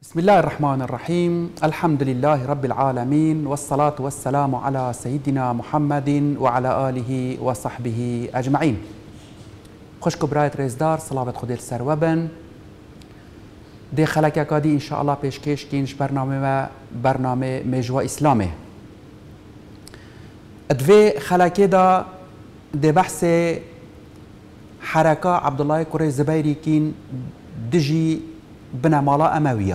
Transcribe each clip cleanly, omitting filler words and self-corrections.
بسم الله الرحمن الرحيم. الحمد لله رب العالمين، والصلاة والسلام على سيدنا محمد وعلى آله وصحبه أجمعين. خوشكو برايت ريزدار صلابت خودت سروبن دي خلقه قادي إن شاء الله پیشکش کینش برنامه مجوا إسلامه ادوی خلقه دا دي بحث حركة عبد الله كوري زبيري كين دجي بنمالا أموية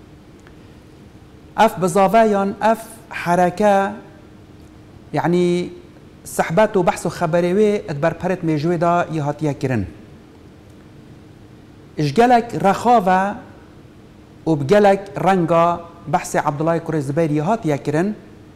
اف بزاويان اف حركة يعني صحبات وبحث وخبريوي ادبر برت ميجوي دا يهاتيا كرن اجقلك رخاوة وبقلك رنقا بحث عبد الله كوري زبيري يهاتيا كرن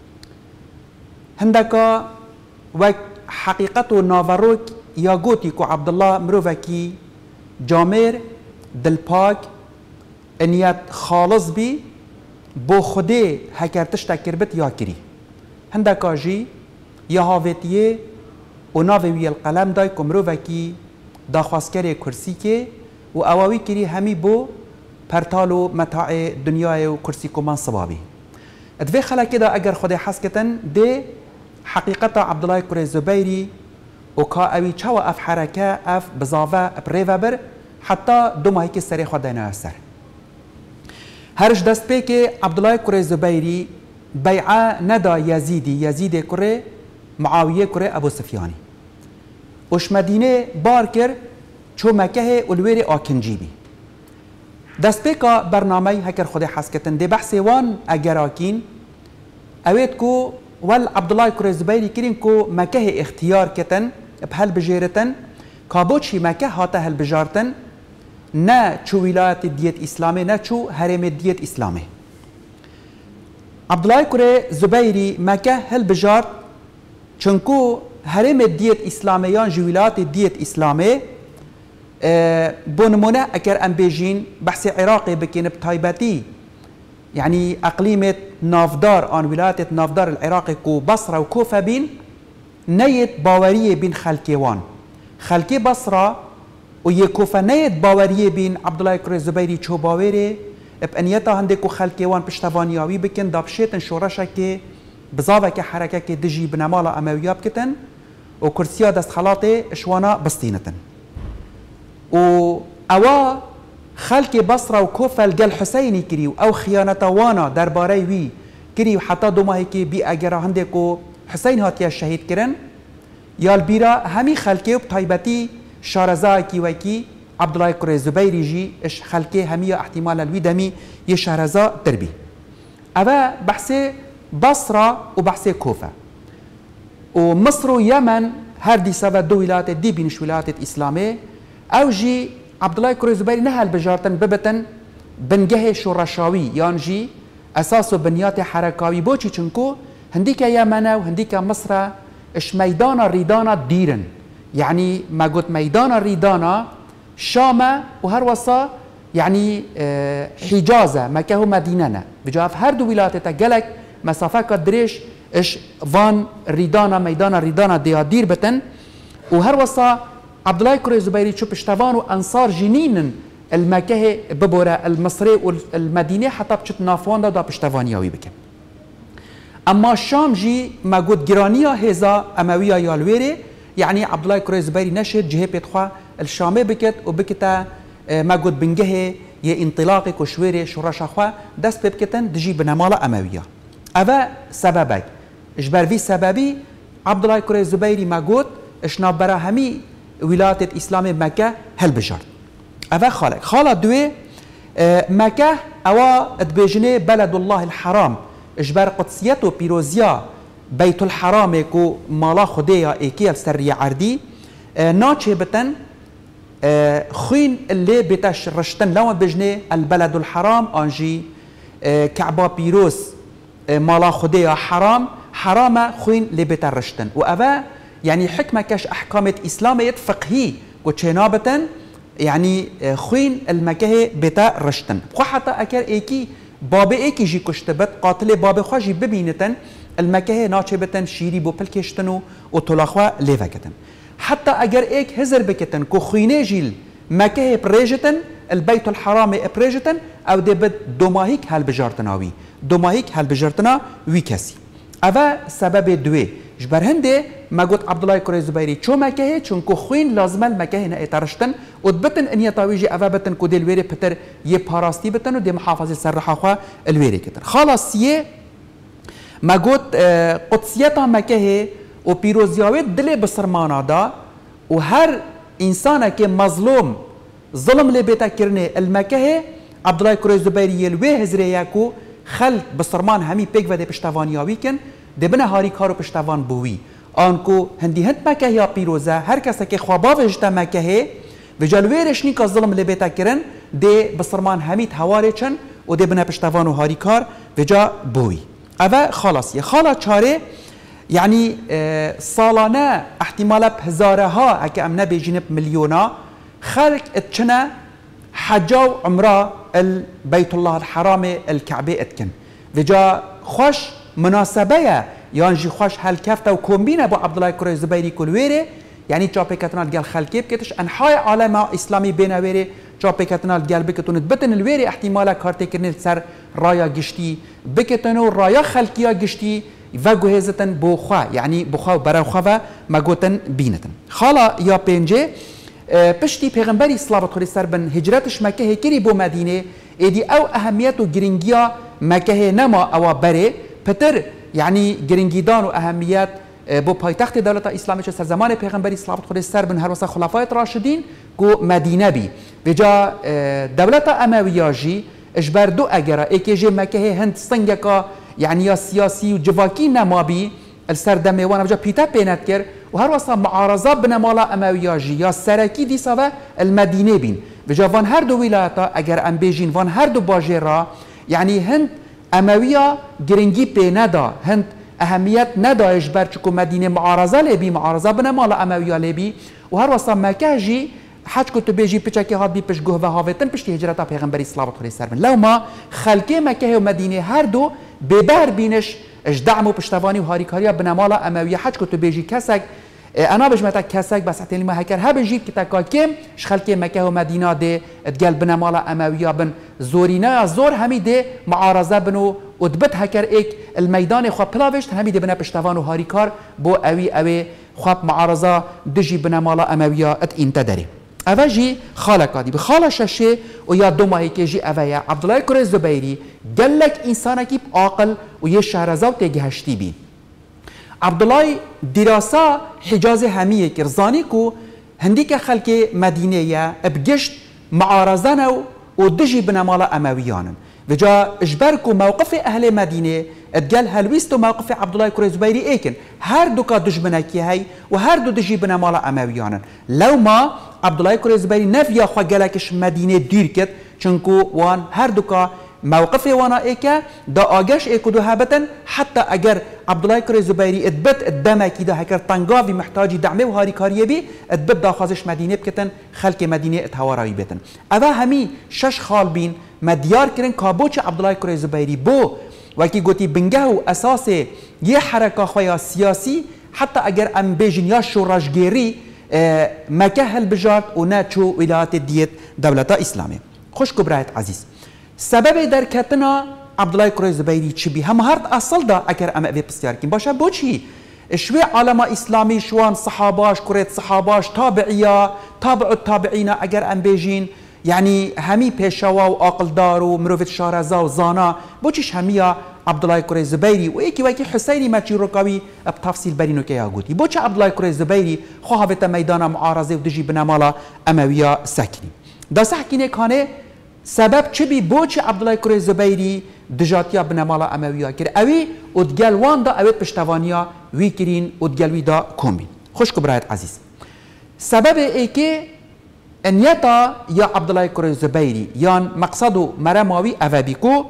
هندكا وك حقيقته نافروك ياغوتي كو عبد الله مروفكي جامير دلپاک انيات خالص بي بو خودي هكرتش تكربت يا كري هندكا جي يا هاويتيه و ناوي القلم داي كمروفكي دا خواستكري كرسي كي و اواوي كري همي بو پرتالو متاع دنيا و كرسي كمان صبابي ادوي خلا كده اگر خودي حسكتن دي حقيقة عبد الله كوري زبيري و كا اوي چاو اف حركة اف بزاوة بريفابر حتى دوما هيك السري خدينا السر هرش دست بيكي عبد الله كوري زبيري بيعة ندا يزيد كوري معاوية كوري ابو سفياني وش مدينة باركر شو مكه والويري آكنجيبي دست بيكا برنامج هكر خدي حسكتن دي بحثي وان اجراكين اويت كو وال عبد الله كوري زبيري كرين كو مكه اختيار كتن بهال بجيرتن كابوتشي مكه هاتا هال بجارتن نا شو ولاية ديت إسلامي نا شو هرم ديت إسلامي عبد الله كوري زبيري مكة هل بجار چونكو هرم ديت إسلاميان جو ولاية ديت إسلامي بونمونا أكر أم بيجين بحث عراقي بكين بتايباتي يعني أقليمة نافدار آن ولاية نافدار العراقي كو بصرة وكوفة بين نيت باورية بين خلكيوان خلكي بصرة ويكوفا نيت باوريه بين عبد الله كوري زبيري چو باوري بانيتا هندكو خلكيوان پشتوانياوي بكن دابشيتن شورشا كي بزاوة كي حركة كي دجي بنمالا امويا بكتن وكرسيا دست خلاطي اشوانا بسطينتن و اوا خلكي بصرة وكوفا القل حسيني كريو او خيانتوانا درباري وي كريو حتى دوما هيكي بي اجرا هندكو حسين هاتيا الشهيد كرن يا البيرا همي خلكي وبطيبتي شارزا كي وكي عبد الله كوري زبيري جي اش خلكي همية احتمال الويدمي يشارزا تربي أبا بحثي بصرة وبحثي كوفة ومصر ويمن هردي سبا دو ولايات دي بينش ولايات إسلامية أو جي عبد الله كوري زبيري نهال بجارتن ببتن بنجه شورشاوي يانجي أساسه بنيات حركاوي بوشي چنكو هنديك يمن وهنديك مصر اش ميدان ريدانا ديرن يعني ما قلت ميدان الريدانا شامة وهروسا يعني حجازة مكة مدينة بجاف هردو ولايات تقلق مسافة قدريش اش فان ريدانا ميدان الريدانا ديادير بتن وهروسا عبد الله كوري زبيري شو بشتفان وانصار جنين المكة ببورة المصري والمدينة حتى بشت نافوان دا بشتفان ياوي بكم اما الشام جي ما قلت جرانيا هزا اموية يالويري يعني عبد الله كوري زبيري نشد جهه بيتخوا الشامي بكت وبكتا ما قد بنجه ي انطلاقي كشويري شرش اخوا دست بكتن دجي بنمالا امويه ابا سببك اجبر في سببي عبد الله كوري زبيري ما قد اشنا براهمي ولايه اسلام مكه هل بجر ابا خالق دوي مكه اوا ادبجني بلد الله الحرام اجبر قدسيته بيروزيا بيت الحرام كو مالا خديا ايكيل سرية عردي ناتشي بتن خوين اللي بتش رشتن لو بجني البلد الحرام انجي كعبة بيروس مالا خديا حرام خوين اللي بترشتن وأبا يعني حكمة كاش أحكامة إسلامية فقهي وتشينابتن يعني خوين المكه بترشتن وحتى أكر ايكي باب ايكي جي كشتبت قاتل باب خواجي ببينتن المكه ناچبتن شيري بو پلكشتنو و طلاخوا ليفكتن حتى اگر ايك هزر بكتن كو خوينه جيل مكه بريجتن البيت الحرام ابريجتن او دي بد دوماهيك هالبجارتناوي دوماهيك هالبجارتنا وي كسي اوا سبب دوي جبر هنده ما قلت عبد الله كوري زبيري شو مكه چونكو خوين لازم المكه هنا اترشتن ودبتن ان يطاويجي اوا بتن كو دل ويري بتر يباراستي بتن ودي محافظه سرحه خو الويري كتر خلاص يه ما قلت قدسيتا مكه و بيروزياوي دل بسرمانا دا وهر انسان كي مظلوم ظلم اللي بيتكرني المكه عبد الله كوري زبيري الوي هزرياكو خلق بسرمان همي بيك ودي پشتوانياوي كن دبنا هاري كارو پشتوان بوي آنکو هندی هند مکه یا پیروزه هر کسی که خوابا وجده مکه و جلویرش نیکا ظلم لبیتا کرن دی بسرمان همید هواره چن و دی بنا پشتوان و هاری کار و جا بوی اوه خلاصیه خالا چاره يعني سالانه احتمالا بهزاره ها اكي امنا بيجينب مليونا خلق اتشنا حجا وعمره البيت الله الحرام الكعبه اتكن وجا خوش مناسبه يانجي خوش هالكفته وكومبينه ابو عبد الله كوري زبيري كلويري يعني جابي كتنال قال خلكيب كتش انحاي عالم اسلامي بينا ويري جابي كتنال قال بكتون بتن الويري احتمالا كارتي كرنل سر رايا قشتي بكتنو رايا خلكيا قشتي وگو هزتن بوخوا يعني بوخوا برا خوا مگوتن بینتن خالا یا پنجه پشتی پیغمبری صلوات الله سر بن هجرتش مکه کری بو مدینه ایدی او اهمیت و گرینگیا مکه نما او بره پتر يعني گرینگیدان و اهمیت بو پایتخت دولت اسلامی چه سر زمان پیغمبری صلوات الله سر بن هر وسا خلفای راشدین گو مدینه بی وجا دولت امویه جی اجبر دو اگرا اکیجی مکه هند سنگکا يعني يا سياسي وجواكي نمابي السردمي وانا بجا بيتا بينات كر وهر وصا معارضة بنمالا اموياجي يا سركي دي سوا المدينة بين بجا فان هر دو ولاياتا اگر ام بيجين فان هر دو باجيرا يعني هند امويا گرنگي بينادا هند اهميت ندا اجبر چكو مدينة معارضة لبي معارضة بنمالا امويا لبي وهر وصا مكاجي حاج كنت بيجي بيشكي هاد بي بيش جوه وهافتن بيشتي هجرتا پیغمبري صلوات الله سر لو ما خلقي مكه ومدينة هر دو ببر بینش اجدعم و پشتوانی و هاریکاریا بنمالا امویه حج که تو بیجی کسک انا بجمتا کسک بس حتی ما هکر ها بجید که تکا کم شخلکی مکه و مدینه ده ادگل بنمالا امویه بن زورینه زور همی ده معارضه بنو ادبت هکر ایک المیدان خواه پلاوشت همی ده بنا پشتوان و هاریکار بو اوی خواه معارضه دجی بنمالا امویه ات اینتا داره اوه جی خالقا دی بخالا ششه و یا دو ماهی که جی اوه یا عبدالله کوری زبیری گلک انسانه کی عاقل و یه شهرزاو تگهشتی بین عبدالله دراسا حجاز همیه کرزانی کو هندی که خلک مدینه یا بگشت معارضانه و دجی بنمالا امویانن و جا اجبر کو موقف اهل مدینه اتقال هلويستو موقف عبد الله كوري زبيري ايكن هر دو كا دجمنكي هي وهر دو دجي بنا مالا امويانا لو ما عبد الله كوري زبيري نفيا خو قالكش مدينه ديركت چنكو وان هر دو كا موقف وانا ايكا دا اگش ايكو دو هابتن حتى اگر عبد الله كوري زبيري اتبت الدمكي دا هكر طنقافي محتاج دعمه وهاري كاريه بي اتبت دا خازش مدينه بكتن خلق مدينه اتهوراوي بتن اوا همي شش خال بين مديار كرن كابوچ عبد الله كوري زبيري بو وكي قوتي بنجاو اساسي يه حركه خويا سياسي حتى اگر ام بيجن يا شوراشگيري مكهل بجات وناتشو ولايات ديت دولة اسلامي خوش كبرات عزيز سبب دركتنا عبد الله كوري زبيري تشبي هم هارد اصل دا اگر ام ابي بسياركين باشا بوچي شوي عالم اسلامي شوان صحاباش كوريت صحاباش تابعيه تابع التابعين اگر ام بيجين يعني همي بيشوا وعقل دار ومروفت شارزا وزانا بوچش هميا عبد الله كوري زبيري ويكي حسيني ما ركاوي بتفصيل برينو كيا غوتي بوچ عبد الله كوري زبيري خواهبت ميدان معارضه ودجي بنمالا امويه ساكني دا ساكني كان سبب چبي بوچ عبد الله كوري زبيري دجاتيا بنمالا امويه كر اوي ودگل وان دا اويت پشتوانيا ويكرين ودگل دا كومبين خوش كبرات عزيز سبب ايكي انيتا يا عبد الله كوري زبيري يان مقصده مرماوي افابيكو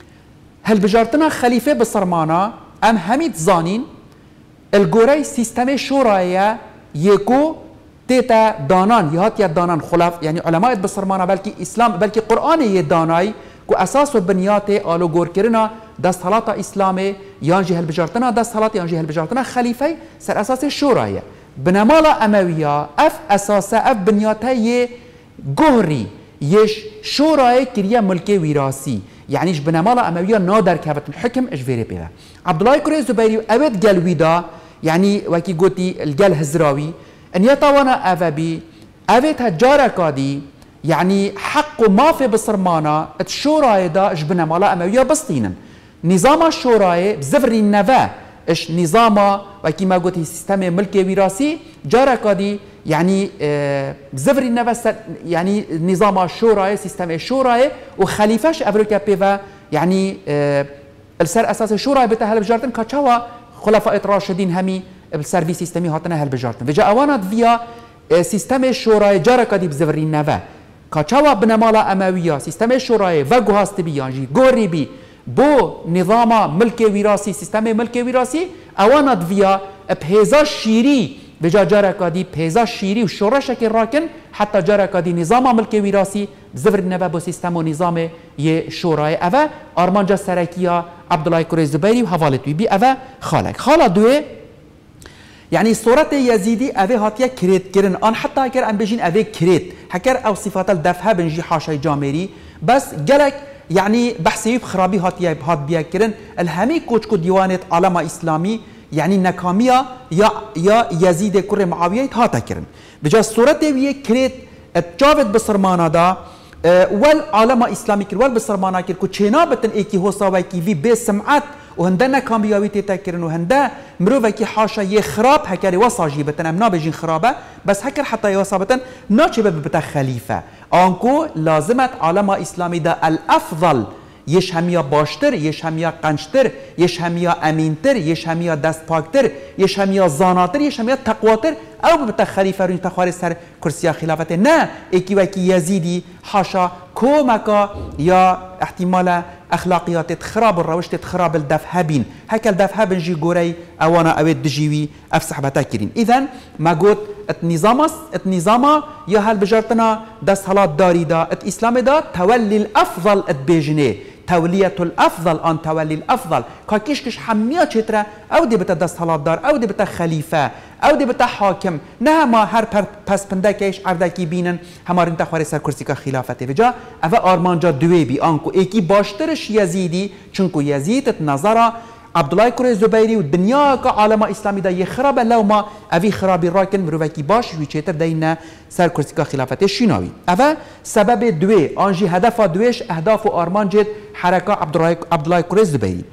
هل بجارتنا خليفه بصرمانا ام هميت زانين الجوري سيستم شورايا يكو تيتا دانان يهات يا دانان خلاف يعني علماء بصرمانا بلكي اسلام بلكي قران يداناي كو اساس وبنياته الو جور كرنا دست صلاه اسلامي يانجي هل بجارتنا دست صلاه يانجي هل بجارتنا خليفه سر اساس شورايا بنمالا امويه اف اساسا اف بنياتي جهري يش شورای كريا ملكي وراثي يعني ايش بنمالا امويه نادر كابت الحكم ايش فيري بيها عبد الله كري زبيري اوت قال ويدا يعني وكي قلتي القال هزراوي ان يطوانا افابي اوت هجارة كادي يعني حق ما في بصرمانا الشورى دا ايش بنمالا امويه بسطينا نظام الشورى بزفر النفا ايش نظام وكي ما قلتي سيستم ملكي وراثي جارة كادي يعني بزفر النفا يعني نظام الشورى سيستم الشورى وخليفاش افريكا بيفا يعني السر اساس الشورى بتاع هالبجارتن كاتشوا خلفاء الراشدين همي بالسيرفيس سيستمي هاتنا هالبجارتن فجا اوانا فيا سيستم الشورى جارة كادي بزفر النفا كاتشوا بنمالا امويه سيستم الشورى فاغو هاستبيان جي غوري بي بو نظام ملكي وراثي سيستم ملكي وراثي اوانا فيا بهزا شيري بجا جارة كادي بهزا شيري وشورى شكل راكن حتى جارة كادي نظام ملكي وراثي بزفر النبا بو سيستم ونظام يه شورى أفا أرمانجا سركيا عبد الله كري زبيري وحوالتوي بي أفا خالة دوي يعني صورة يزيدي أفا هاتيا كريت كرن أن حتى هكر أم بيجين أفا كريت هكر أو صفات الدفها بنجي حاشي جاميري بس جلك يعني بحثي بخرابي هاتيا هات بيا كرن الهمي كوشكو ديوانة علامة إسلامي يعني نكامية يا يزيد كرة معاوية هاتا كرن بجا الصورة ويه كريت اتجاوت بصرمانا دا والعالم إسلامي كر والبصرمانا كر كو چينا بتن ايكي هوسا ويكي في بسمعت وهندا نكامية تيتا كرن وهندا مروفا كي حاشا يخراب هكاري وصاجي بتن امنا بيجين خرابة بس هكر حتى يوصا بتن ناچه بتا خليفة انكو لازمت عالم إسلامي دا الأفضل يش هميا باشتر يش هميا قنشتر يش هميا امينتر يش هميا دست پاکتر يش هميا زاناتر يش هميا تقواتر او بتا خليفه رين تخواري سر كرسي خلافته نه ايكي وكي يزيدي حاشا كومكا يا احتمال اخلاقيات تخراب الروش تخراب الدفهبين هكا الدفهبين جي غوري اوانا اويد دجيوي افسح بتاكرين اذا ما قلت النظام يا هل بجرتنا دست حالات داري دا الاسلام دا تولي الافضل اتبيجني تولية الأفضل أن تولي الأفضل كاكيش حمية شترة أو دي بتا دست حالات دار أو دي بتا خليفة أو دي بتا حاكم نه ما هر پس پندكيش عردكي بينن همارين تخواري سر كرسي کا خلافته وجا أفا آرمانجا دوي بي آنكو ايكي باشترش يزيدي چونكو يزيد نظرة عبد الله كري زبيري والدنيا كعالم اسلامي دا يخرب لو ما افي خرابي راكن مروكي باش ويچتر دينا سر كرسي کا خلافته شيناوي افا سبب دوي انجي هدف دويش اهداف ارمانجت حركه عبد الله كري زبيري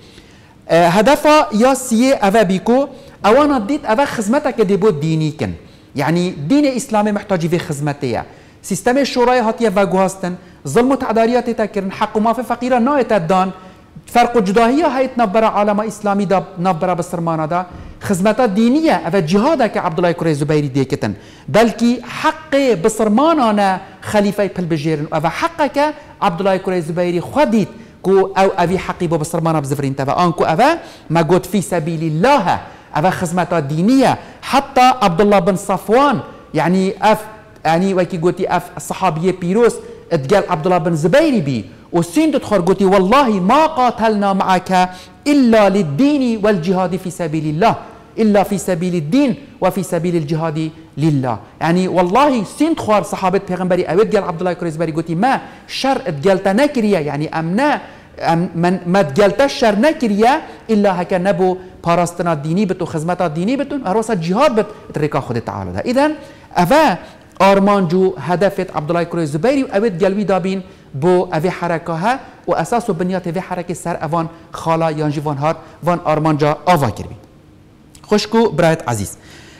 هدف يا سي افا بيكو اوانا ديت افا خدمتك ديبو ديني كن يعني دين اسلامي محتاج في خدمتيه سيستم الشورى هاتيه فاغوستن ظلم وتعداريات تكرن حق ما في فقيره نايت الدان فرق جداهية هاي تنبرا عالم إسلامي دا نبرا بسرمانا دا خدمات دينية أفا جهادا كعبد الله كري زبيري ديكتن بلكي حق بسرمانا خليفة بالبجيرن أفا حقك عبد الله كري زبيري خديت كو أو أبي حقي بسرمانا بزفرين تفا أنكو أفا ما قلت في سبيل الله أفا خدمات دينية حتى عبد الله بن صفوان يعني يعني وكي قلتي الصحابية بيروس اتقال عبد الله بن زبيري بي وسين تدخل قلتي والله ما قاتلنا معك إلا للدين والجهاد في سبيل الله إلا في سبيل الدين وفي سبيل الجهاد لله يعني والله سين تخوار صحابة پیغمبري اوید قال عبد الله كري زبيري قلتي ما شر اتقالت نكريا يعني امنا ما اتقالت الشر نكريا إلا هكا نبو باراستنا الديني بتو خزمتا الديني بتو اروسا جهاد بت تريكا خود تعالى ده اذن افا ارمانجو هدفت عبد الله كري زبيري اوید قلبي دابين بو اوی حرکه ها و اساس و بنیاد اوی حرکه سر اوان خالا یانجی وان هار وان آرمانجا آوا کربی خوشکو برایت عزیز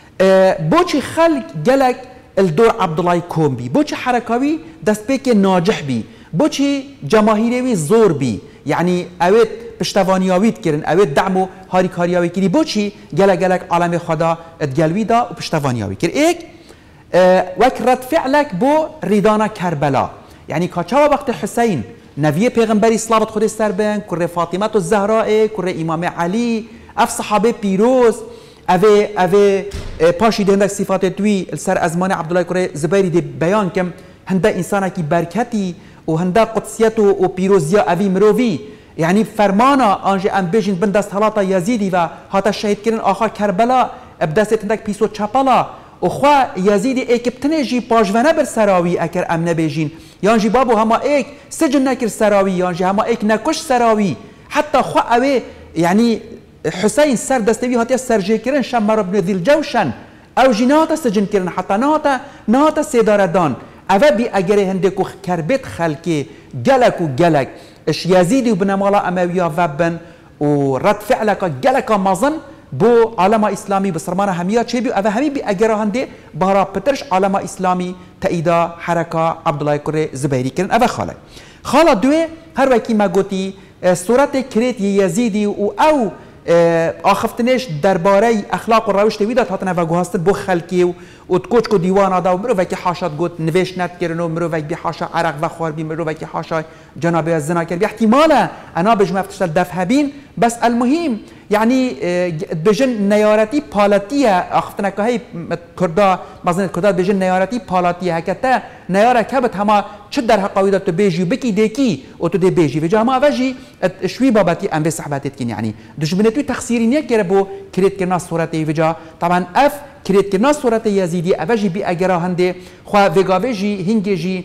بو چی خلق گلک الدور عبدالله کوم بی بو چی حرکاوی دست پیک ناجح بی بو چی جماهیروی زور بی یعنی اوید پشتوانیاوید کرن اوید دعمو هاری کاریاوی کری بو چی گلک عالم خدا ادگلوی دا و پشتوانیاوی کر ایک وک رد فعلک بو ریدانا کربلا يعني كاتشاوا وقت حسين نبي پیغمبري صلوات خود سر بن كره فاطمه الزهراء كره امام علي اف صحابه بيروز اوي پاشي دندك صفات توي السر ازمان عبد الله كره زبيري دي بيان كم هندا انسان كي بركتي وهندا قدسيته وبيروزيا اوي مروفي يعني فرمانا انجي ام بيجن بندست حالات يزيدي و هاتا شهيد كرن اخر كربلاء بدست هندك بيسو چپلا وخوا يزيد ايكبتني جي باجوانا بر سراوي اكر امن بيجين يان جي بابو هما ايك سجن نكر سراوي يان جي هما ايك نكش سراوي حتى خوا اوي يعني حسين سر دستوي هاتي سرجي كرن شمر بن ذي الجوشن او جناتا سجن كرن حتى ناتا سيدار دان اوه بي اگره هندكو كربت خلقي جلك وجلك اش يزيد بن مالا امويا وبن ورد فعلك جلك مازن بو عالم اسلامي بسرمانه هميا چه بي اوه همي بي اگره هنده بارا پترش عالم اسلامي تايدا حركه عبد الله كري زبيري كرن اوه خاله دوه هر وكي ما گوتي صورت كريت يزيدي او آخفتنش درباره اخلاق و روش تویدات هاتنه و گوهستن بو خلکی و تکوچ کو دیوان دا و مرو وکی حاشات گوت نویش نت کرنو مرو وکی بی حاشا عرق و خوار بی مرو وکی حاشا جناب الزنا کرد احتمالا انا بجم افتشتل دفهبين بس المهم يعني بجن نيارتي بالاتيه اختنا كهي كردا مازن كردا بجن نيارتي بالاتيه هكتا نياره كبت هما چدر حقاويدا تو بيجي بكي ديكي او تو دي بيجي وجا ما وجي شوي باباتي ام في صحباتتكن يعني دشمنتو تخسيرين كربو كريت كنا صورتي وجا طبعا اف كريت كنا صورتي يزيدي اوجي بي اجرا هندي خو فيغافيجي هنجي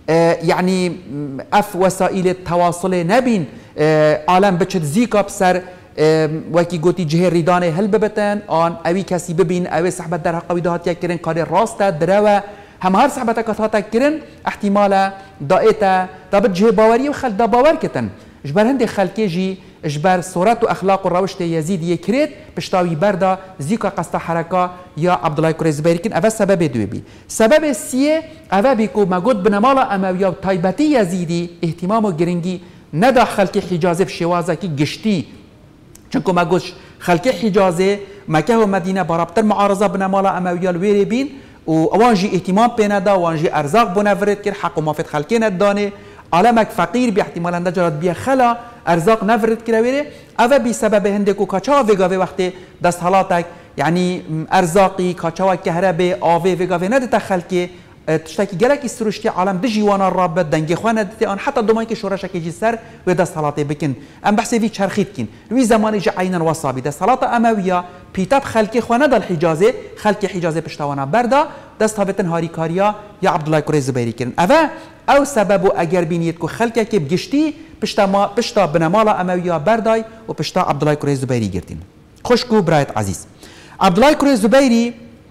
يعني اف وسائل التواصل نبين عالم بچت زيكا بسر وکی گوتی جهه ریدانه هل ببتن آن اوی کسی ببین اوی صحبت در حقوی دهاتی کرن کاری راست دروا هم هر صحبت کتاتا کرن احتمالا دایتا دابت جهه باوری و خل دا باور کتن اجبر هند خلکی جی اجبر صورت و اخلاق و روشت یزید یکریت پشتاوی بردا زیکا قصد حرکا یا عبدالله کره زبیری کن اوه سبب دوی بی سبب سیه اوه بیکو مگود بنمالا امویا و تایبتی یزیدی اهتمام و گرنگی ندا خلکی حجازه و شوازه کی گشتی چونکو ما گوش خلق حجازه مکه و مدینه برابطر معارضه بنا مالا امویا الویری بین و اوانجی اهتمام پینا دا وانجی ارزاق بنورد کر حق و مافت خلقین الدانه عالمك فقير باحتمال ان جرات بیا خلا ارزاق نفرد کرا ویره اوه بی سبب هندکو کاچا وگاوه وقتی دست حالاتک يعني ارزاقي كاچاوا كهرباء اوي وگاوه ندت خلقی تشتكي جلك سروشتي عالم دجي وانا الرابط دنجي خوانا دتي ان حتى دوماي كشورشك يجي سر ودا صلاتي بكن ام بحسي في شرخيتكن لوي زمان جا عينا وصابي ده صلاه امويه بيتاب خلقي خوانا دال حجازه خلقي حجازه پشتوانا بردا دست هابتن هاري كاريا يا عبد الله كري زبيري كن او سبب اگر بينيت كو خلقي كي بگشتي پشتا بنمالا امويه برداي و پشتا عبد الله كري زبيري گرتين خوشكو برايت عزيز عبد الله كري زبيري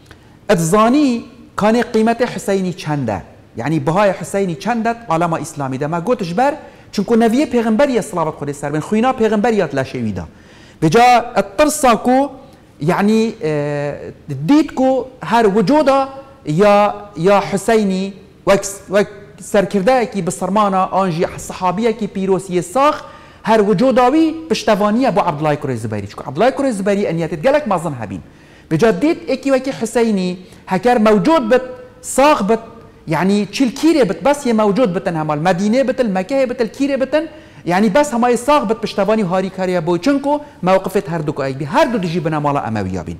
اتزاني كان قيمة حسيني چنده يعني بهای حسيني چندت عالم اسلامی ده ما گوتش بر چونکو نویه پیغمبری صلوات خود سر بن خوینا پیغمبریات لشوی ده بجا الترسا کو يعني ديت کو هر وجوده يا حسيني وك سركرده کی بسرمانا انجي صحابيه کی پیروسی ساخ هر وجوداوی پشتوانی ابو عبد الله كري زبيري چونکو عبد الله كري زبيري انيت گلك مازن هبين بجديد اكي وكي حسيني هكار موجود بت صاغ بت يعني تشيل كيري بت بس هي موجود بتن هما المدينه بت المكه بت الكيري بتن يعني بس هما يصاغ بت بشتباني هاري كاريا بو چنكو موقفت هر دو اي هر دو دجي بنا مالا امويه بين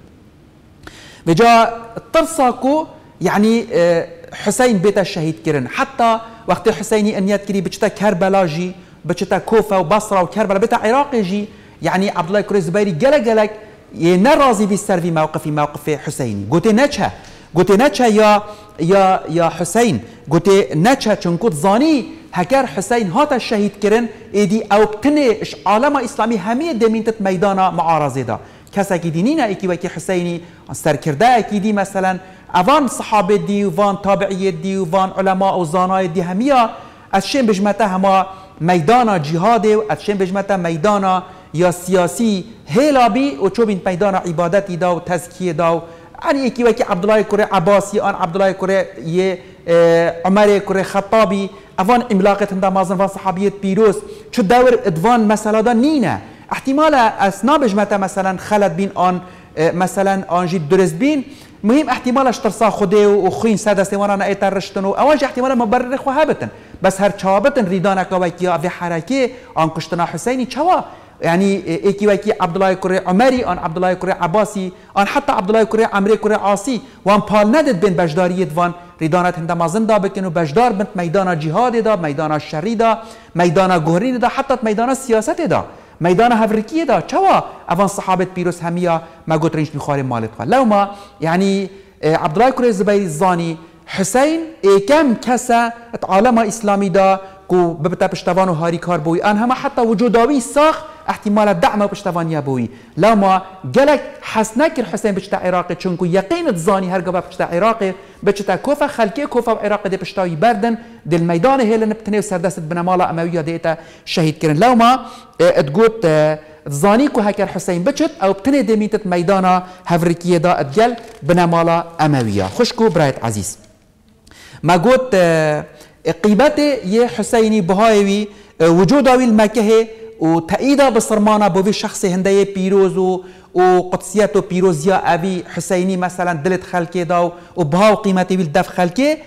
بجا ترساكو يعني حسين بيت الشهيد كرن حتى وقت حسيني انيات كري بچتا كربلاء جي بچتا كوفه وبصره وكربلاء بيت عراق جي يعني عبد الله كري زبيري جلك نرازي بالسر في موقف حسيني قلت نتشا يا حسين قلت نتشا چونكو زاني هكر حسين هاتا الشهيد كرن ايدي او بتنش عالم اسلامي همية دمينتت ميدانا معارضه دا كسا كي دينينا ايكي وكي حسيني سركرده اكي دي مثلا اوان صحابه دي وفان تابعيه دي وفان علماء وزاناي دي همية اشين بجمتا هما ميدانا جهاده واشين بجمتا ميدانا یا سیاسی هلابی و چوبین میدان عبادتی دا و تزکیه دا و یعنی یکی وکی عبدالله کره عباسی آن عبدالله کره یه عمر کره خطابی اوان املاقت هنده مازن و صحابیت پیروز چو دور ادوان مسئله دا نینه احتمال اسنا بجمتا مثلا خلد بین آن مثلا آنجی درست بین مهم احتمالش ترسا خوده و خوین ساده سوانا ایتر رشتن و اوانج احتمال مبرر خواه بتن بس هر چابتن ریدانک و وکی و حرکه آن کشتنا حسینی چوا يعني ايكي وكي عبد الله كري عمري ان عبد الله كري عباسي ان حتى عبد الله كري عمري كري عاصي وان بال ندد بين بجداريه وان ريدانات هند مازن دا بكنو بجدار بنت ميدان جهاد دا ميدان الشري دا ميدان غورين دا حتى ميدان السياسه دا ميدان هفركيه دا چوا اوان صحابه بيروس هميا ما قلت رينش بخاري مالت لو ما يعني عبد الله كري زبيري الزاني حسين كم كسا عالم اسلامي دا كو ببتا بشتوانو هاري كار بوي انها حتى وجوداوي ساخ احتمال الدعم بشتوانيا بوي لما قالك حسناكر حسين بشتا عراقي چونكو يقين الزاني هرقبا بشتا عراقي بشتا كوفا خلقي كوفا عراقي دي بشتاوي بردن دي الميدان هي اللي نبتني وسردست بنمالا اموية ديتا شهيد كرن لما تقوت زاني كو هكر حسين بچت او بتني دميتت ميدانا هفريكية دا اتجل بنمالا اموية خوشكو برايت عزيز ما قلت قيبته يه حسيني بهايوي وجوداوي المكه وتأييدا بصرمانا بوفي شخصي هندية بيروز وقدسيته بيروزيا أبي حسيني مثلا دلت خلكي داو وبهاو قيمتي بالدف خلكي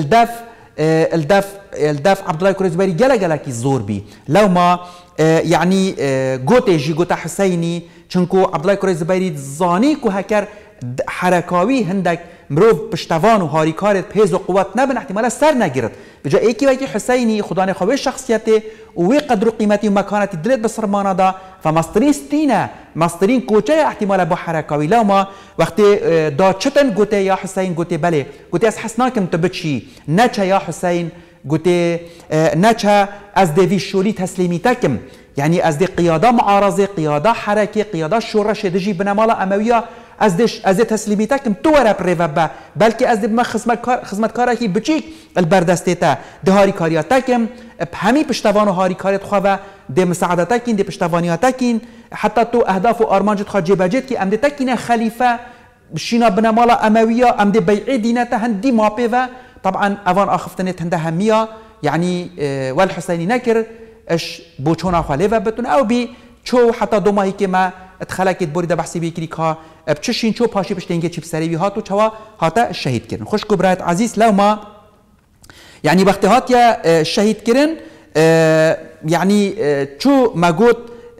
الدف عبد الله كري زبيري جلا كي زور بي لو ما يعني جوتي جي جوتا حسيني چنكو عبد الله كري زبيري زاني كو هكر حركاوي هندك مروف بشتوان و هاریکارت پیز و قوت نبن احتمالا سر نگیرد بجا ایکی ویکی حسینی خدانه خواه شخصیتی و وی قدر و قیمتی و مکانتی دلت بسرمانه دا فمسترین ستینه مسترین کوچه احتمالا با حرکاوی لما وقتی دا چتن گوته یا حسین گوته بله گوته از حسناکم تو بچی نچه یا حسین گوته نچه از دوی شوری تسلیمی تکم يعني از دي قيادة معارضة قيادة حركة قيادة شورش دجي بنمالا أموية از تسليميتكم تورا بريفابا بلكي از دي بما خدمتكاركي بچيك البردستيتا دي هاري كارياتكم بهمي بشتوانو هاري كاريات خواه دي مساعدتكين دي بشتوانياتكين حتى تو أهداف و أرمانجت خواه جيباجيت كي ام دي تكين خليفة بشينا بنمالا أموية ام دي بيعي دينتا هندي مابيفا طبعا أفان آخفتنت هنده همية يعني والحسيني نكر اش بوچونا خالفه بتون او بي چو حتى دو ماهي که ما اتخلقت بوري ده بحثي بيكري كا بچشين چو پاشي بشتنگه چيب سريوي هاتو چوا هاتا الشهيد كرن خوش كبرات عزيز لو ما يعني وقت هاتيا الشهيد كرن يعني چو ما قلت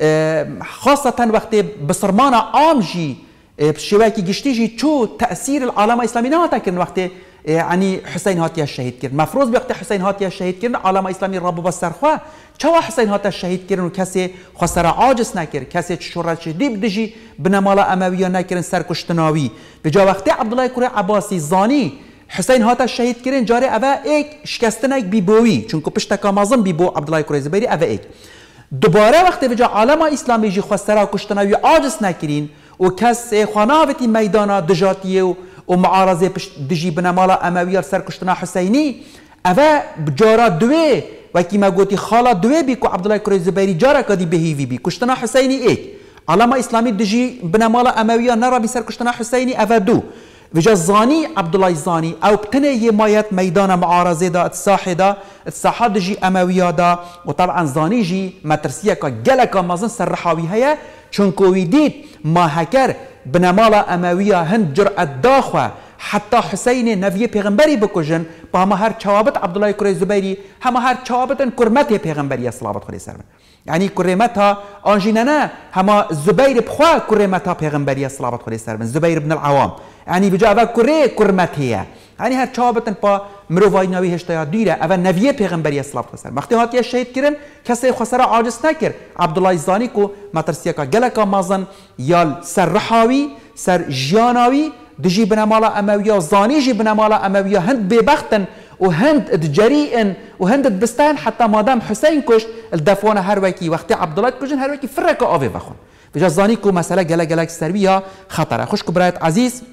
خاصة وقت بصرمانا عام جي بشواكي جشتيجي چو تأثير العالم الإسلامي نهاتا كرن وقت يعني حسين هاتيا الشهيد كرن مفروض بوقت حسين هاتيا الشهيد كرن عالم اسلامي رب بسرخوا چوا حسين هاتيا الشهيد كرن وكسي خسر عاجز نكر كسي شورت شديد دجي بنمالا امويه نكرن سركشتناوي بجا وقت عبد الله كري عباسي زاني حسين هاتيا الشهيد كرن جاري اوا ايك شكستنك بيبوي چونكو پشتكا مازن بيبو عبد الله كري زبيري اوا ايك دوباره وقت بجا عالم اسلامي جي خسر كشتناوي عاجز نكرين وكسي خناوتي ميدانا دجاتيه ومعارضه دجي بنمالا امويه سركشتنا حسيني اوا بجارا دوي وكي ما قلتي خاله دوي بيكو عبد الله كري زبيري جارا كدي بهيفي بي كشتنا حسيني ايك علامه اسلامي دجي بنمالا امويه نرى بسر كشتنا حسيني اوا دو وجا الزاني عبد الله الزاني او بتني مايات ميدان معارضه دا الساحه دا الساحه دجي امويه دا وطبعا زاني جي مترسيه كجلكا مازن سرحاوي هيا چونكو ويديت ما هكر بنمالا امويه هند جرأت داخوه حتى حسين نبي پیغمبری بکجن با همه هر چوابت عبدالله کره زبیری همه هر چوابتن کرمت پیغمبری صلوات خدا سر يعني كرمتها انجينا هما زبير بخوا كرمتها پیغمبريه صلوات خدا سر زبير بن العوام يعني بجا كره كرمتها يعني هر چابتن با مروای نوی هشتیا دیره اول نویه پیغمبری صلوات خدا سر وقتی هاتیه شهید کردن کسی خسر عاجز نکر عبدالله الزانی کو مترسیه کا گلکا مازن یال سر رحاوی سر جیاناوی دجي بنمالا امويه زاني جي بنمالا امويه هند ببختن وهند جريئن وهند بستان حتى مادام حسين كشت الدفوانه هروكي وقت عبد الله كجن هروكي فرق اوفي بخون بجا زاني كو مساله جلا سرويه خطره خوش كبرات عزيز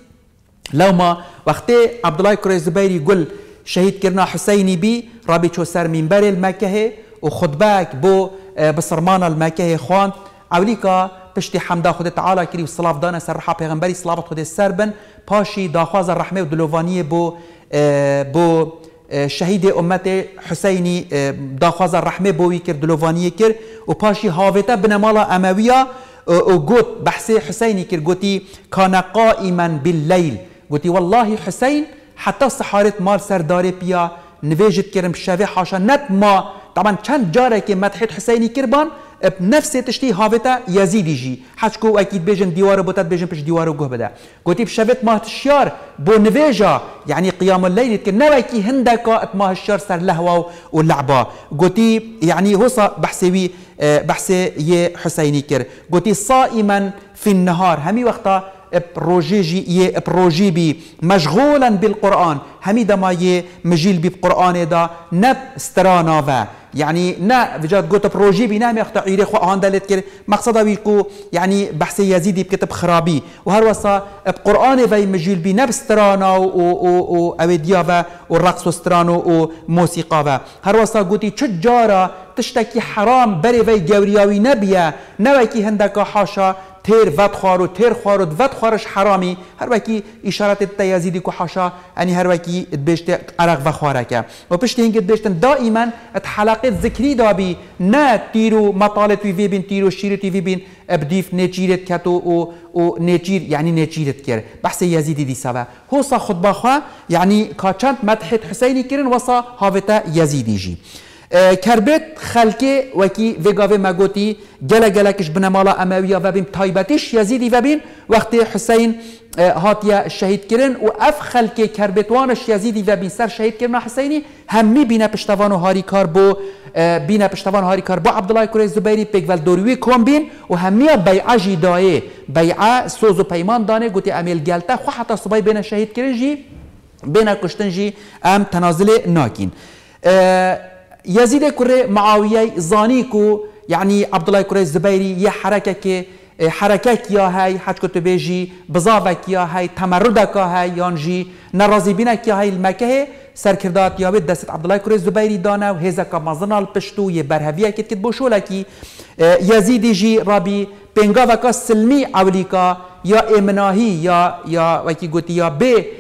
لو ما وقت عبد الله كري زبيري يقول شهيد كرنا حسيني بي رابي شو سر منبر المكه وخطباك بو بصرمان المكه خوان اوليكا پشتی حمدا خود تعالی کری و صلاف دانه سر رحا پیغمبری صلوات خود سربن پاشی داخواز رحمه و دلوانی بو شهید امت حسینی داخواز رحمه بوی کر دلوانی کر و پاشی هاویتا بنمالا امویه و گوت بحث حسینی کر گوتی کان قائما باللیل گوتی والله حسین حتی سحارت مال سرداری پیا نویجت کرم شوی حاشا نت ما طبعا چند جاره که مدحت حسینی کربان بنفس تشتي هافتا يزيدي جي حشكو اكيد بيجن ديوار بوتات بيجن بش ديوار وجه بدا قلت بشفت ما تشيار بو نفيجا يعني قيام الليل كنواكي هندكا ما الشار سر لهوا واللعبه قلت يعني هو بحسي يه حسيني كر قلت صائما في النهار همي وقتا بروجي جي بروجي بي مشغولا بالقرآن هميدا ما يه مجيل بي بقرآن دا نب استراناوا يعني نا بجد قلت بروجي بي نام يخطأ عيري خو آهان دالت كر مقصدا ويكو يعني بحث يزيدي بكتب خرابي وهروسا بقرآن في مجيل بي نب استرانا و أوديا والرقص استرانو وموسيقى هروسا قلتي تجارة تشتكي حرام بري في جورياوي نبيا نوكي هندك حاشا تير فات خارو تير خارو فات خارش حرامي هر وكي اشاره التيازيدي كو حاشا يعني هر وكي بيشت عرق وخاركه وبشتي هنك بيشتن دائما حلقات ذكري دابي نا تيرو مطالب في بين تيرو شير تي في بين ابديف نيتشيرت كاتو و نيتشير يعني نيتشيرت كير بحث يزيدي دي سبا هو صا خطبه خا يعني كاتشانت مدحت حسيني كيرن وصا هافتا يزيدي جي كربت خلكي وكي فيغافي ماغوتي جلا جلا كش بنمالا امويه وبين تايبتش يزيدي وبين وقت حسين هاتيا الشهيد كرن واف خلكي كربتوانش يزيدي وبين سر شهيد كرن حسيني همي بينا پشتوانو هاري كاربو بينا پشتوان هاري كاربو عبد الله كوري زبيري بيغول دوروي كوم بين وهميه بيعه جدايه بيعه سوزو بيمان دانه قوتي اميل جالتا خو حتى صبي بين الشهيد كرن جي بين كشتنجي ام تنازل ناكين يزيد كوري معاوية زانيكو يعني عبد الله كوري الزبيري يا حركك يا هاي حاج كتبيجي بزافك يا هاي تمردك هاي يانجي نرازي بينك يا هاي المكه سركردات يا بيت دست عبد الله كوري الزبيري دانا وهزك مازنا البشتو يبرهفيا كت بوشولكي يزيد جي ربي بينغافك سلمي عوليكا يا امناهي يا وكي قلت يا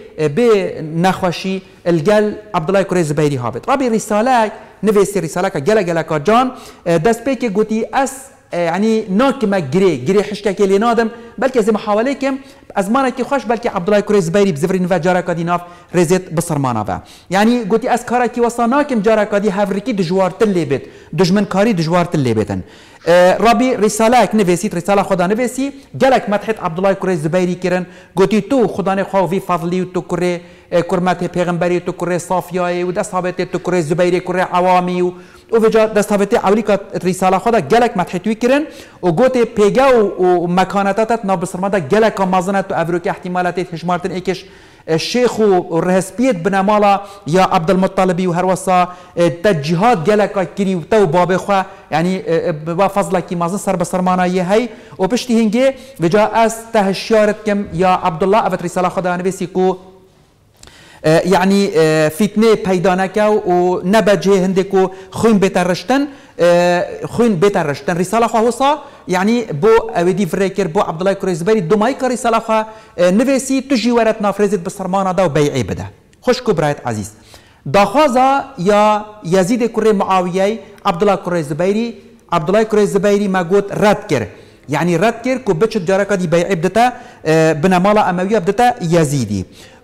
نخوشي الجل عبد الله كوري الزبيري هابط ربي رسالة نفسي رسالة كجلا جلا كجان دست بيكي قلتي أس يعني ناكما جري حشتك اللي نادم بلكي زي محاولة كم أزمانك خوش بلكي عبد الله كوري الزبيري بزفر نفجارة كدي ناف رزت بصرمانة با يعني قلتي أس كارك وصاناكم جارة كدي هافركي دجوار تلبت دجمن كاري دجوار تلبتن ربي رسالة نفسيت رسالة خدا نفسي جلك مدحت عبد الله كوري الزبيري كرن قلتي تو خداني خو في فضلي وتو كوري كرمته پیغمبری تو کره صافیای و دستاوته تو کره زبیری کره عوامی و وجا دستاوته اولیکا رساله خدا گلک مدحتوی کرن و گوته پیگا و مکانتات نابسرماده گلک مازنه تو افروک احتمالات هشمارتن ایکش الشيخ والرهسبيت بنمالا يا عبد المطلبي وهروسا تجهاد جلك كري وتو بابي خوا يعني بفضلك كي مازن سر بسرمانا هي وبشتي هنجي بجا اس تهشيارت كم يا عبد الله افت رساله خدا نبسيكو يعني فتنه پیدا نکه و نبجه هندکو خوین بترشتن رساله خواهوسا يعني بو اودي فريكر بو عبد الله كوري الزبيري دوماي كاري رساله نفسي تجي ورت نافرزت بسرمانه دا وبيعي بده خوشكو برايت عزيز داخازا يا يزيد كوري معاويه عبد الله كوري الزبيري ما قلت رد كر يعني رد كر كو بتش جاركا دي بيعي بدتا بنمالا امويه بدتا يزيدي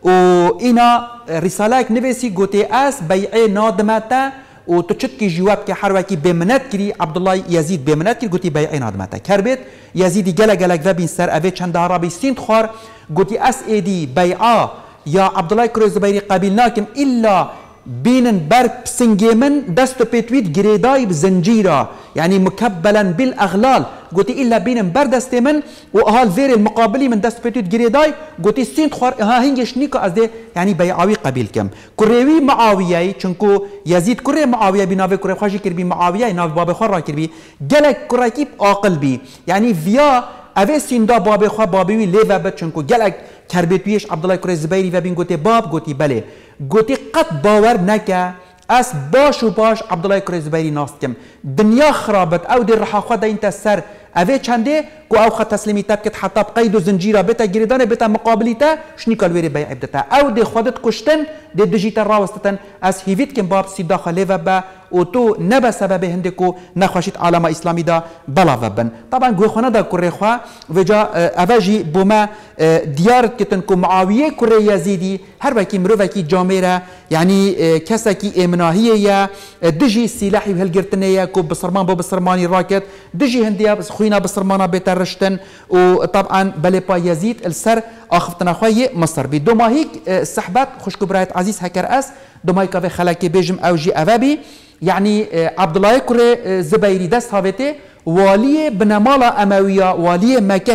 وإنا رسالة نفسي قوتي أس بيعي نادمتا وتشتكي جواب كي حروكي بمنات كري عبد الله يزيد بمنات كري قوتي بيعي نادمتا كربت يزيدي جلا ذبين سر أفي چند عربي سنت خار قوتي أس إيدي بيعا يا عبد الله كروي زبيري قبلناكم إلا بين برب سنجيمن دستو بيتويت جريداي بزنجيرة يعني مكبلا بالأغلال قلت إلا بين بردست من وأهال فير المقابلي من دست بيتويت جريداي قلت سين خار ها هنجش نيكا أزدي يعني بيعاوي قبيل كم كريوي معاوية چنكو يزيد كري معاوية بنافي كري خاشي كربي معاوية ناف باب خار كربي جلك كراكيب عاقل بي يعني فيا اوه سیندا باب خواه بابیوی لیوه بد چنکو گلک کربیتویش عبدالله کره زبیری و بین گوتی باب گوتی بله گوتی قط باور نکه اس باش و باش عبدالله کره زبیری ناست کم دنیا خرابت او در رحا خواه دا انت سر اوه چنده کو او خط تسلیمی تب کت حتی بقید و زنجیره بتا گریدانه بتا مقابلی تا شنیکال ویری بیع بدتا او دی خودت کشتن دی دجیتا راوستتن از هیوید کم باب سیدا خلیوه با و تو نبا سبب هندکو نخواشید عالم اسلامی دا بلا وبن طبعا گوی خونه دا کره خواه وجا اوجی بوما دیارت کتن کو معاویه کره یزیدی هر وکی مرو وکی جامعه يعني كسكي امناهيه دجي سلاحي بهالقرتنيه كو بصرمان بو بصرماني راكت دجي هنديه بس خوينا بصرمانه بترشتن وطبعا بليبا يزيد السر اخفتنا خوي مصر بي دوما هيك السحبات خوش كبرايت عزيز هكر اس دوما هيك خلاكي بيجم اوجي ابابي يعني عبد الله كري زبيري دست هاوتي والي بنمالا امويه والي مكه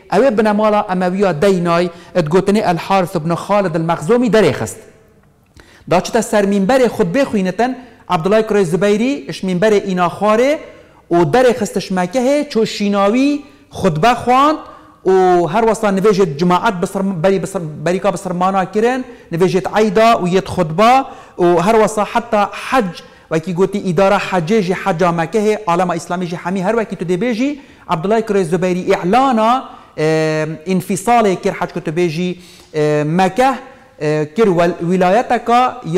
اوه بنمالا امویا دینای ادگوتنی الحارث بن خالد المخزومی درخست دا چتا سر منبر خطبه خوینتن عبدالله کوری زبیری اش منبر اینا خواره و درخستش مکه چو شیناوی خطبه خواند و هر وصل نویجت جماعت بریکا بسرمانا کرن نویجت عیدا و یت خطبه و هر وصل حتی حج وکی گوتی اداره حجیجی حجا مکه عالم اسلامی جی همی هر وکی تو دی بیجی عبدالله کوری زبیری اعلانا انفصال کر حج کتو بیجی مکه کر ولایتک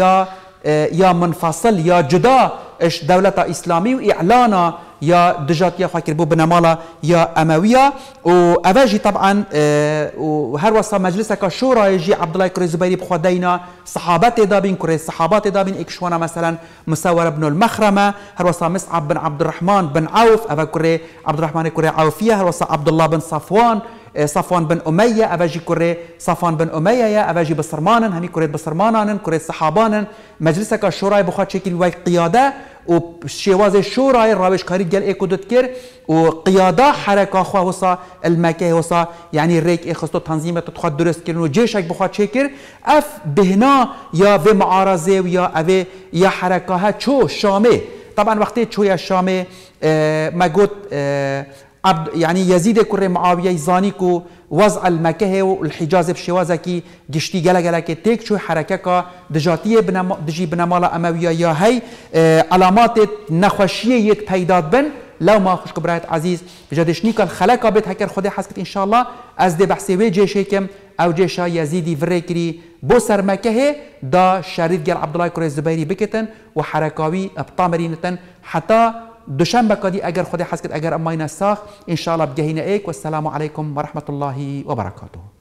یا منفصل یا جدا اش دولت اسلامی و اعلانا یا دجاتيا خاكر بو بنمالا يا امويه واواجي طبعا وهر وصا مجلسك شورى يجي عبد الله كوري زبيري بخدينا صحابات دابين كوري صحابات دابين اكشوانا مثلا مسور بن المخرمه هر وصا مصعب بن عبد الرحمن بن عوف ابا كوري عبد الرحمن كوري عوفيه هر وصا عبد الله بن صفوان بن أمية أباجي كوري صفوان بن أمية يا أباجي بصرمانا همي كوري بصرمانا كوري صحابانا مجلسك الشورى بخات شكل واي قيادة وشواز الشورى الراوش كاري قال ايكو دتكر وقيادة حركة خوا وصا المكة وصا يعني الريك اخستو تنظيمة تدخل درست كرن وجيشك بخات شكر اف بهنا يا في معارضة ويا افي يا حركة شو شامي طبعا وقتي شو يا شامي ما قلت يعني يزيد كره معاوية زانيكو وضع المكه والحجاز بشوازكي جشتي جلا جلا كتيك شو حركة دجاتية دجي بنمالا أموية يا هي علامات نخوشية يك بيداد بن لو ما خوش كبرات عزيز بجدشني كان خلقة بيت هكر خدي حسكت إن شاء الله از دي بحثي وي جيشيكم أو جيشا يزيدي فريكري بوسر مكه دا شريط جل عبد الله كوري الزبيري بكتن وحركاوي بطامرينتن حتى دوشنبه كدي اگر خدي حسكت اگر اماينا ساخ ان شاء الله بجهينا ايك والسلام عليكم ورحمه الله وبركاته.